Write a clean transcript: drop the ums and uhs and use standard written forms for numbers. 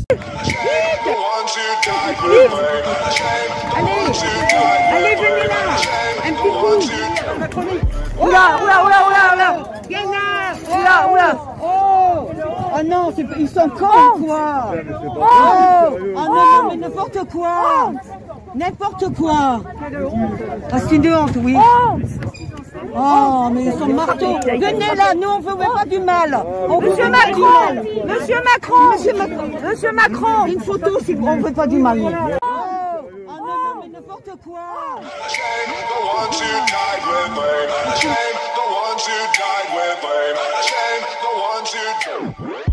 Allez, venez là. Un petit coup. Oula. Viens là. Oula. Oh non, ils sont cons quoi. Oh non, mais n'importe quoi. N'importe quoi. Ah, c'est une honte, oui. Oh, mais ils sont marteaux. Venez là, nous on veut pas du mal. Monsieur Macron. Monsieur Macron. Une photo si on veut pas du mal. Oh non, mais n'importe quoi. The ones who died with blame. The ones who died with blame. The ones who